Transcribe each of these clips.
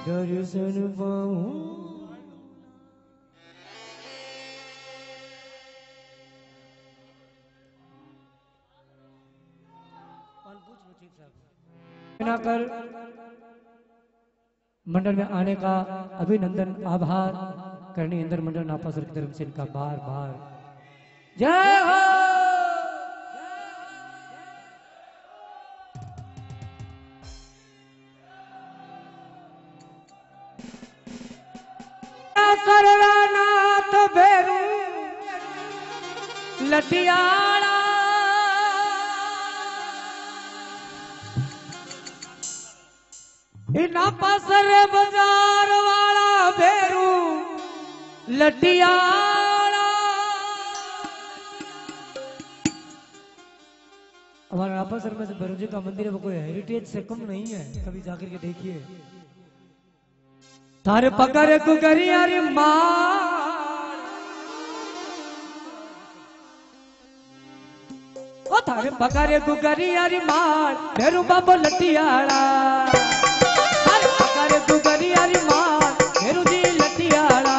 दर्शन पाऊं कर मंडल में आने का अभिनंदन आभार करनी इंद्र मंडल नापासर की तरफ से इनका बार बार जय हो। सर्वनाथ भेरू लटियाला नापासर बाजार वाला भेरू लटियाला। हमारा नापासर में से भैरू जी का मंदिर है वो कोई हेरिटेज से कम नहीं है, कभी जाकर के देखिए। थारे पकड़ कुकरिया रे मार ओ थारे पकड़ कुकरिया रे मार भेरू बाबो लटियाला। थारे पकड़ कुकरिया रे मार भेरू जी लटियाला।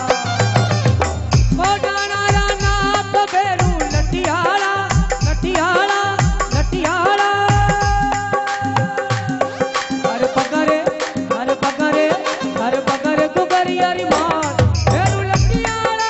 कोडाना रा नाथ भेरू लटियाला लटियाला लटियाला। थारे पकड़े कुकरिया री मार भेरू लटियाला।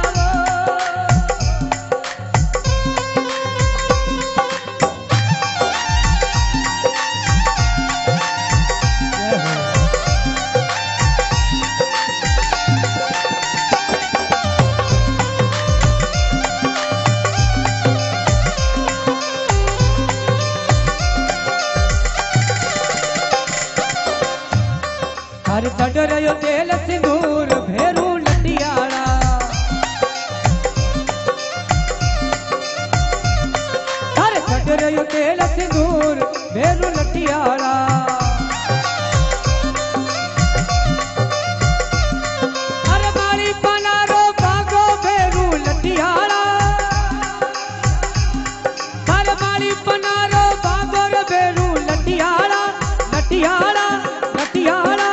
हर चढ़ रहो तेल सिंदूर भेरू लटियाला। हर चढ़ रहो तेल सिंदूर भेरू लटियाला। हर मारी पनारो भागो भेरू लटियाला। हर मारी पनारो भागो रे भेरू लटियाला लटियाला लटियाला।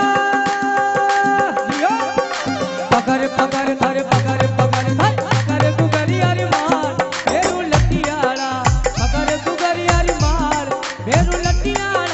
पकड़ पकड़ थारे पकड़ पकड़ पकड़ कुकरिया री मार भेरू लटियाला। पकड़ कुकरिया री मार भेरू लटियाला।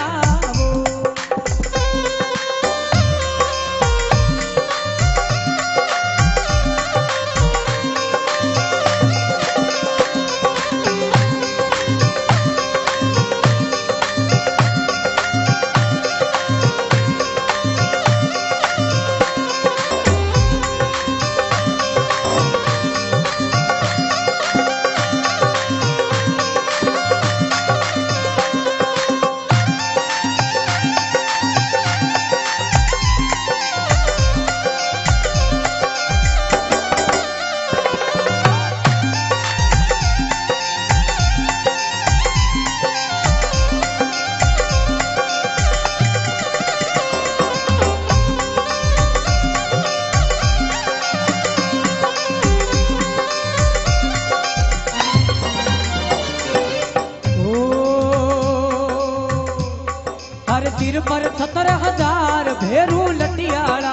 हर सिर पर 70,000 भेरू लटियाला।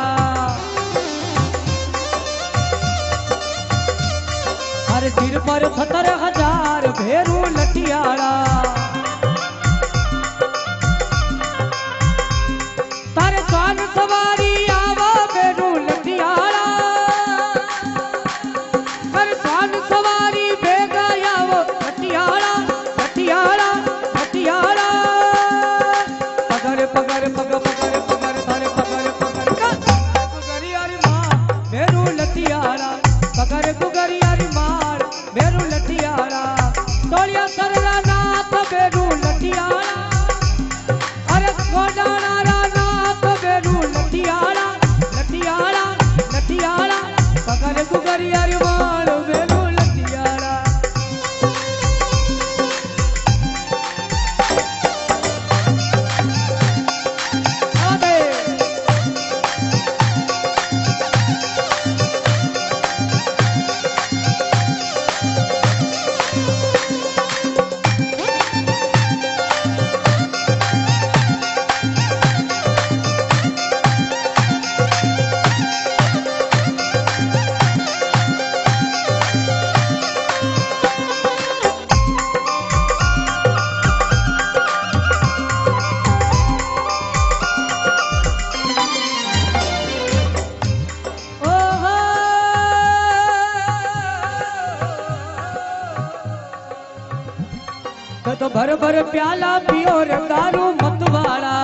हर सिर पर 70,000 भेरू लटियाला। तारे स्वान सवारी आवा भेरू लटियाला। तारे स्वान सवारी बेगा आवो लटियाला लटियाला लटियाला। पकड़ पकड़ पकड़ पकड़ पकड़ थारे पकड़ पकड़ कुकरिया री मार भेरू लटियाला। पकड़ कुकरिया री मार भेरू लटियाला। तोलिया सरला नाथ भेरू लटियाला। अरे कोडाना रा नाथ भेरू लटियाला। भर प्याला पियो रे दारू मत वाला,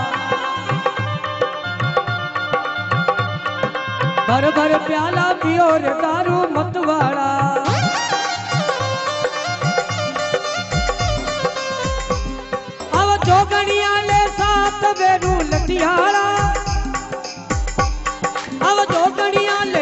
भर भर प्याला पियो रे दारू मत वाला। अब जोगणिया ले सात बेरू लठियाला, अब जोगणिया ले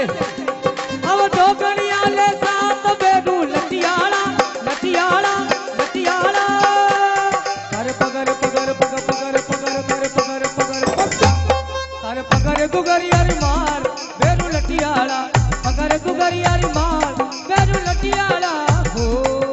सात बेरू लठियाला, लठियाला लठियाला। कर पगर पगर पगर पगर पगर कर पगर पगर कर पगर गुगरियारी मार बेरू लठियाला, पगर गुगरियारी मार बेरू लठियाला हो।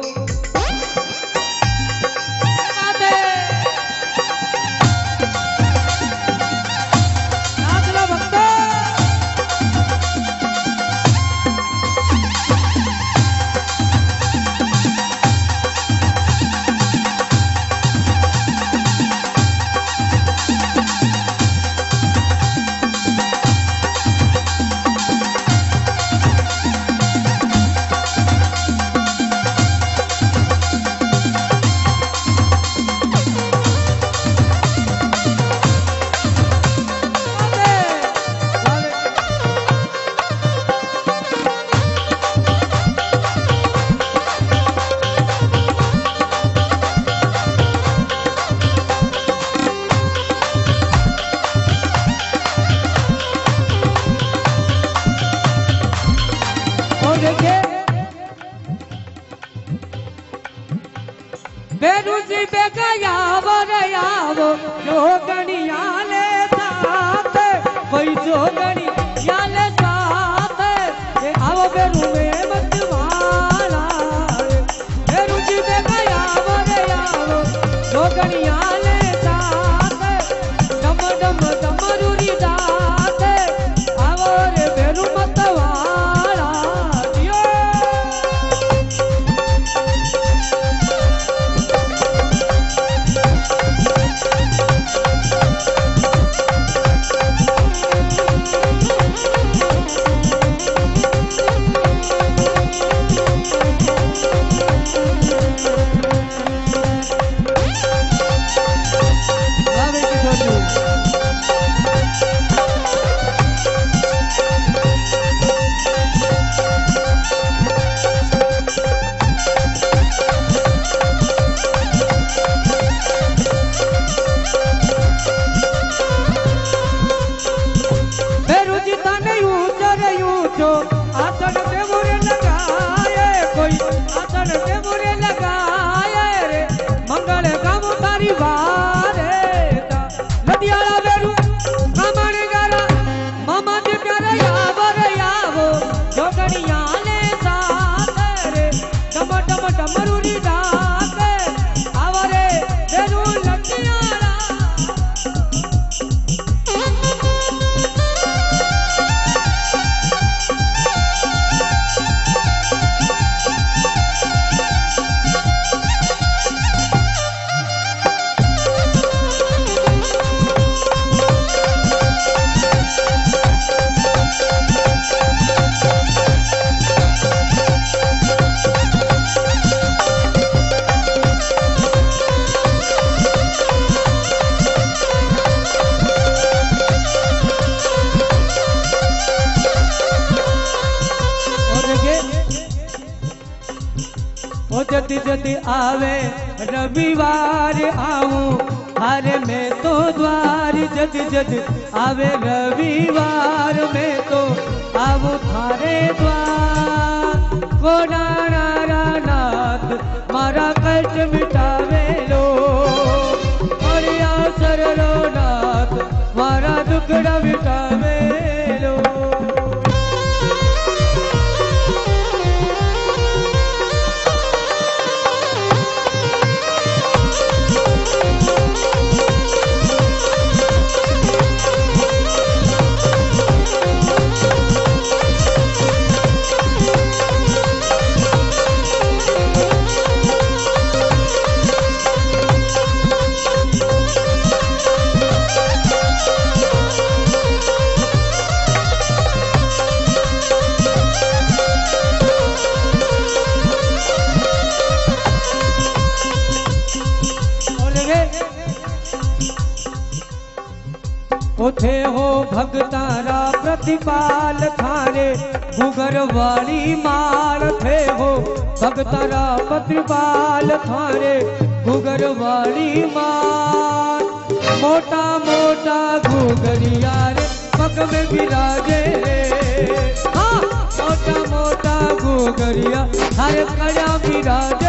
बेरू जी बेगयावो रे आवो जोगणिया ले साथ, कोई जोगणिया ले साथ आवो बेरू में मत वाला। बेरू जी बेगयावो रे आवो जोगणिया ले साथ, डम डम डमरूरी दात आवो रे बेरू मत वाला। आसन पे बुरे लगाए, कोई आसन पे बुरे लगाए रे, मंगल काम तारी वारे। लदियाला बेरू कामण गारा मामा जी प्यारे यावो रे यावो जोगणिया ले साथ रे, डम डम डमरूरी डाक आवो रे बेरू लठियाला। जति जति आवे रविवार आऊं हारे मैं तो द्वार, जति जति आवे रविवार में तो आऊं थारे द्वार। को नारा नाथ मारा कष्ट मिटावे लो, और या सरलो नाथ मारा दुखड़ा मिटावे लो। उठे हो भगतारा प्रतिपाल थारे घुगर वाली मार थे हो भगतारा प्रतिपाल थारे घुगर वाली मार मोटा मोटा घुगरिया रे पग में विराजे हाँ मोटा मोटा घुगरिया हर कड़ा विराजे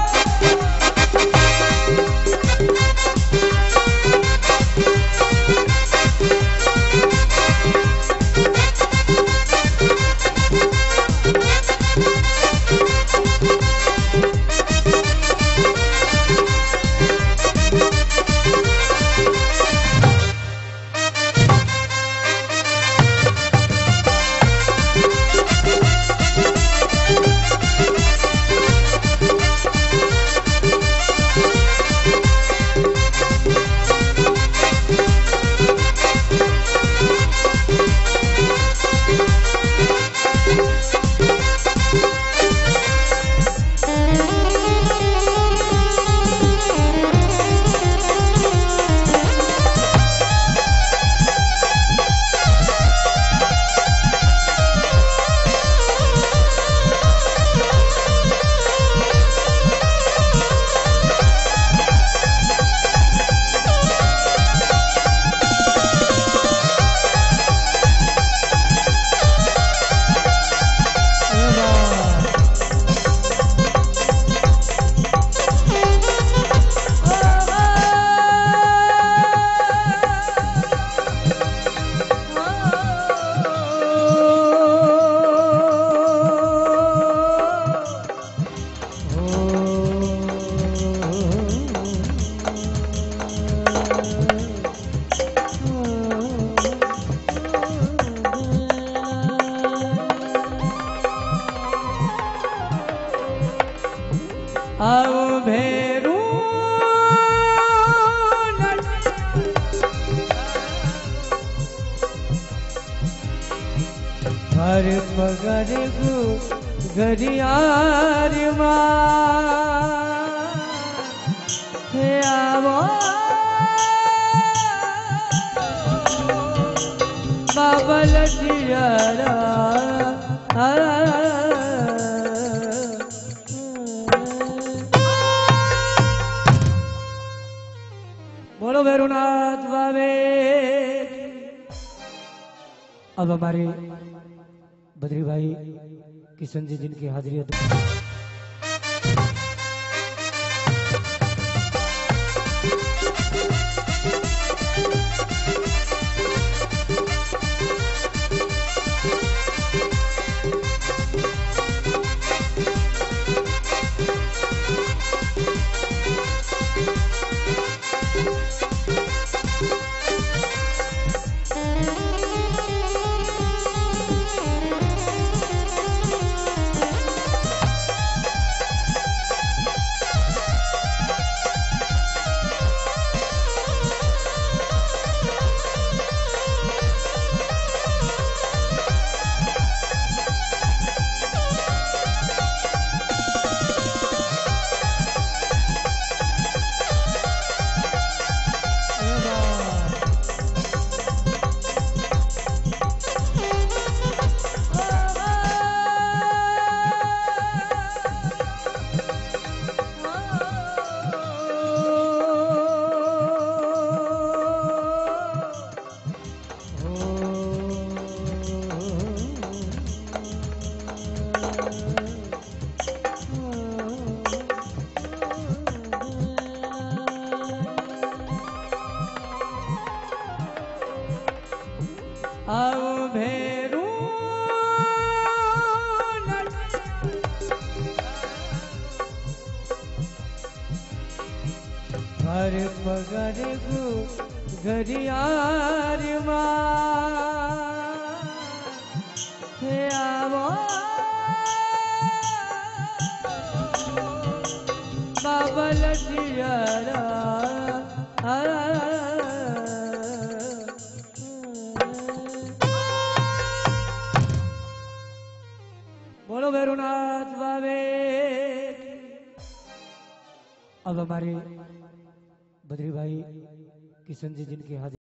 आओ भेरू हर पगर गु गरियार हे आवो बाबल दियारा बोलो भैरवनाथ बाबे। अब हमारे बद्री भाई किशन जी जिनकी हाजिरी है आओ भेरू हर पगर गु गरियार हे आवो बाबल दियारा बोलो भैरवनाथ बाबे। अब हमारे बद्री भाई किशन जी जिनकी हाजिरी